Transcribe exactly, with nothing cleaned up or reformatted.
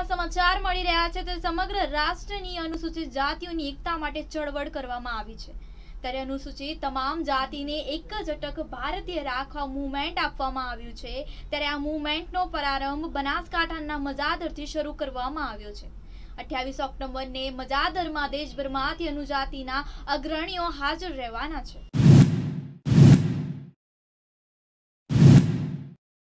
સમાચાર મળી રહ્યા છે તે સમગ્ર રાષ્ટ્રની અનુસૂચિત જાતિઓની એકતા માટે ચળવળ કરવામાં આવી છે। ત્યારે અનુસૂચિત તમામ જાતિને એક જ અટક ભારતીય રાખવા મૂવમેન્ટ આપવામાં આવ્યું છે। ત્યારે આ મૂવમેન્ટનો પ્રારંભ બનાસકાંઠાના મજાદરથી શરૂ કરવામાં આવ્યો છે। અઠ્યાવીસ ઓક્ટોબરને મજાદરમાં દેશભરમાંથી અનુજાતિના અગ્રણીઓ હાજર રહેવાના છે।